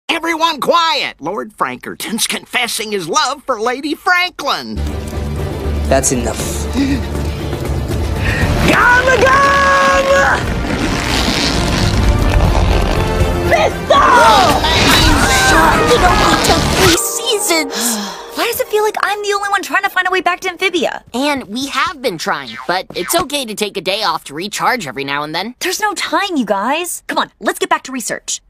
Everyone quiet! Lord Frankerton's confessing his love for Lady Franklin. That's enough. Gama gama! It only took 3 seasons! Why does it feel like I'm the only one trying to find a way back to Amphibia? And we have been trying, but it's okay to take a day off to recharge every now and then. There's no time, you guys. Come on, let's get back to research.